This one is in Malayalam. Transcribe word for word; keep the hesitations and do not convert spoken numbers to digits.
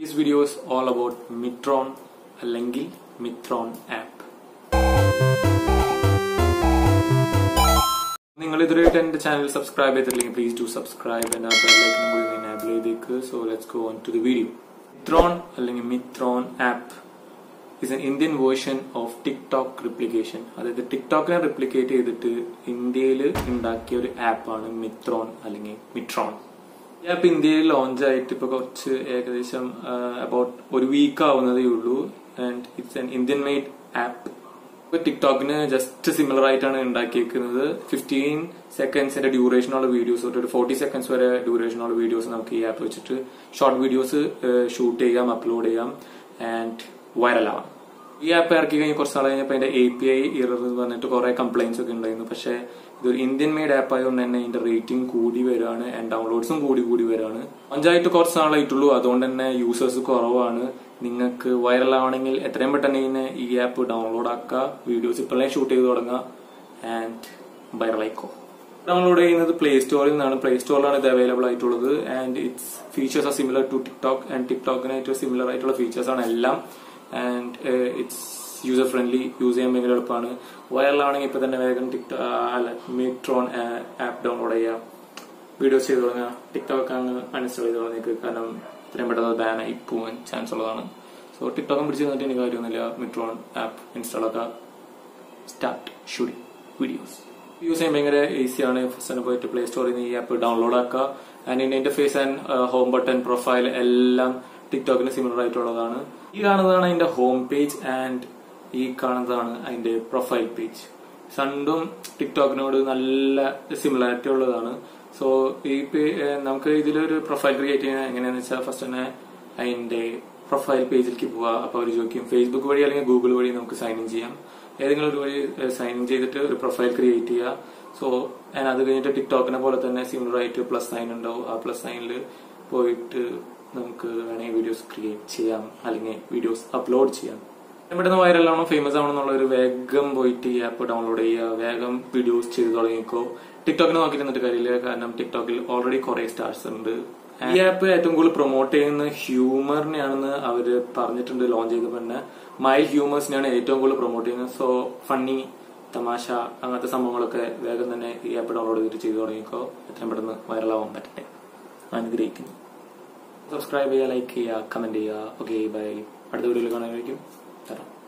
This video is all about Mitron അല്ലെങ്കിൽ Mitron app. നിങ്ങൾ ഇതുവരെയായിട്ട് എൻ്റെ ചാനൽ സബ്സ്ക്രൈബ് ചെയ്തിട്ടില്ലെങ്കിൽ please do subscribe and ആ bell icon കൂടി enable ചെയ്തേക്ക്. So let's go on to the video. Mitron അല്ലെങ്കിൽ Mitron app is an Indian version of TikTok replication. അതായത് ടിക്ടോക്കിനെ റെപ്ലിക്കേറ്റ് ചെയ്തിട്ട് ഇന്ത്യയിൽ ഉണ്ടാക്കിയ ഒരു ആപ്പാണ് Mitron അല്ലെങ്കിൽ Mitron. ഈ ആപ്പ് ഇന്ത്യയിൽ ലോഞ്ച് ആയിട്ട് ഇപ്പൊ കുറച്ച് ഏകദേശം അബൌട്ട് ഒരു വീക്ക് ആവുന്നതേ ഉള്ളൂ. And it's an Indian made app. ടിക്ടോക്കിന് ജസ്റ്റ് സിമിലർ ആയിട്ടാണ് ഉണ്ടാക്കിയിരിക്കുന്നത്. ഫിഫ്റ്റീൻ സെക്കൻഡ്സിന്റെ ഡ്യൂറേഷനുള്ള വീഡിയോസ് തൊട്ട് ഒരു ഫോർട്ടി സെക്കൻഡ്സ് വരെ ഡ്യൂറേഷനുള്ള വീഡിയോസ് നമുക്ക് ഈ ആപ്പ് വെച്ചിട്ട് ഷോർട്ട് വീഡിയോസ് ഷൂട്ട് ചെയ്യാം, അപ്ലോഡ് ചെയ്യാം ആൻഡ് വൈറൽ ആവാം. ഈ ആപ്പ് ഇറക്കി കഴിഞ്ഞ് കുറച്ച് നാൾ കഴിഞ്ഞപ്പോൾ അതിന്റെ എ പി ഐ ഇറർ പറഞ്ഞിട്ട് കുറെ കംപ്ലൈന്റ്സ് ഒക്കെ ഉണ്ടായിരുന്നു. പക്ഷെ ഇതൊരു ഇന്ത്യൻ മെയ്ഡ് ആപ്പ് ആയതുകൊണ്ട് തന്നെ ഇതിന്റെ റേറ്റിംഗ് കൂടി വരികയാണ് ആൻഡ് ഡൗൺലോഡ്സും കൂടി കൂടി വരികയാണ്. പഞ്ചായത്ത് കുറച്ച് നാളായിട്ടുള്ളൂ, അതുകൊണ്ട് തന്നെ യൂസേഴ്സ് കുറവാണ്. നിങ്ങൾക്ക് വൈറൽ ആവണമെങ്കിൽ എത്രയും പെട്ടെന്ന് തന്നെ ഈ ആപ്പ് ഡൗൺലോഡ് ആക്കുക, വീഡിയോസ് ഇപ്പോഴേ ഷൂട്ട് ചെയ്ത് തുടങ്ങുക ആൻഡ് വൈറൽ ആയിക്കോ. ഡൗൺലോഡ് ചെയ്യുന്നത് പ്ലേ സ്റ്റോറിൽ നിന്നാണ്. പ്ലേ സ്റ്റോറിലാണ് ഇത് അവൈലബിൾ ആയിട്ടുള്ളത്. And it's features are similar to TikTok and ടിക്ടോക്കിനായിട്ട് സിമിലർ ആയിട്ടുള്ള ഫീച്ചേഴ്സ് ആണ് എല്ലാം. And it's user friendly, use ചെയ്യാൻ ഭയങ്കര എളുപ്പമാണ്. വൈറലാണെങ്കിൽ ഇപ്പൊ തന്നെ വേഗം ടിക്ടോ അല്ല മിട്രോൺ ആപ്പ് ഡൗൺലോഡ് ചെയ്യുക, വീഡിയോസ് ചെയ്ത് തുടങ്ങുക. ടിക്ടോക്ക് അങ്ങ് അൺഇൻസ്റ്റാൾ ചെയ്ത് തുടങ്ങിയേക്ക്, കാരണം ഇത്രയും പെട്ടെന്ന് ബാൻ ആയി പോകാൻ ചാൻസ് ഉള്ളതാണ്. സോ ടിക്ടോക്കും പിടിച്ച് തന്നിട്ട് എനിക്ക് കാര്യമൊന്നുമില്ല. മിട്രോൺ ആപ്പ് ഇൻസ്റ്റാൾ ആക്കുക, സ്റ്റാർട്ട് ഷൂട്ടിംഗ് വീഡിയോസ്. യൂസ് ചെയ്യാൻ ഭയങ്കര ഈസിയാണ്. ഫസ്റ്റ് തന്നെ പോയിട്ട് പ്ലേ സ്റ്റോറിൽ നിന്ന് ഈ ആപ്പ് ഡൗൺലോഡ് ആക്കുക. ആൻഡ് ഇതിന്റെ interface and home button, profile എല്ലാം ടിക്ടോക്കിന് സിമിലർ ആയിട്ടുള്ളതാണ്. ഈ കാണുന്നതാണ് അതിന്റെ ഹോം പേജ് ആൻഡ് ഈ കാണുന്നതാണ് അതിന്റെ പ്രൊഫൈൽ പേജ്. രണ്ടും ടിക്ടോക്കിനോട് നല്ല സിമിലാരിറ്റി ഉള്ളതാണ്. സോ ഈ നമുക്ക് ഇതിലൊരു പ്രൊഫൈൽ ക്രിയേറ്റ് ചെയ്യാൻ എങ്ങനെയാന്ന് വെച്ചാൽ ഫസ്റ്റ് തന്നെ അതിന്റെ പ്രൊഫൈൽ പേജിലേക്ക് പോവുക. അപ്പൊ അവർ ചോദിക്കും ഫേസ്ബുക്ക് വഴി അല്ലെങ്കിൽ ഗൂഗിൾ വഴി നമുക്ക് സൈൻ ഇൻ ചെയ്യാം. ഏതെങ്കിലും ഒരു വഴി സൈൻ ഇൻ ചെയ്തിട്ട് ഒരു പ്രൊഫൈൽ ക്രിയേറ്റ് ചെയ്യുക. സോ അത് കഴിഞ്ഞിട്ട് ടിക്ടോക്കിനെ പോലെ തന്നെ സിമിലർ ആയിട്ട് പ്ലസ് സൈൻ ഉണ്ടാവും. ആ പ്ലസ് സൈനിൽ പോയിട്ട് നമുക്ക് വേണമെങ്കിൽ വീഡിയോസ് ക്രിയേറ്റ് ചെയ്യാം അല്ലെങ്കിൽ വീഡിയോസ് അപ്ലോഡ് ചെയ്യാം. പെട്ടെന്ന് വൈറലാണോ ഫേമസ് ആവണം എന്നുള്ള ഒരു വേഗം പോയിട്ട് ഈ ആപ്പ് ഡൗൺലോഡ് ചെയ്യുക, വേഗം വീഡിയോസ് ചെയ്ത് തുടങ്ങിക്കോ. ടിക്ടോക്കിന് നോക്കിയിരുന്നിട്ട് കാര്യമില്ല, കാരണം ടിക്ടോക്കിൽ ഓൾറെഡി കുറെ സ്റ്റാർസ് ഉണ്ട്. ഈ ആപ്പ് ഏറ്റവും കൂടുതൽ പ്രൊമോട്ട് ചെയ്യുന്ന ഹ്യൂമറിനെയാണെന്ന് അവര് പറഞ്ഞിട്ടുണ്ട്. ലോഞ്ച് ചെയ്തപ്പോൾ തന്നെ മൈൽഡ് ഹ്യൂമേഴ്സിനെയാണ് ഏറ്റവും കൂടുതൽ പ്രൊമോട്ട് ചെയ്യുന്നത്. സോ ഫണ്ണി, തമാശ അങ്ങനത്തെ സംഭവങ്ങളൊക്കെ വേഗം തന്നെ ഈ ആപ്പ് ഡൗൺലോഡ് ചെയ്തിട്ട് ചെയ്ത് തുടങ്ങിക്കോ. എത്രയും പെട്ടെന്ന് വൈറലാവാൻ പറ്റട്ടെ. അനുഗ്രഹിക്കുന്നു. സബ്സ്ക്രൈബ് ചെയ്യുക, ലൈക്ക് ചെയ്യുക, കമന്റ് ചെയ്യുക. Okay, bye. അടുത്ത വീഡിയോയിൽ കാണാനായിരിക്കും. തരാം.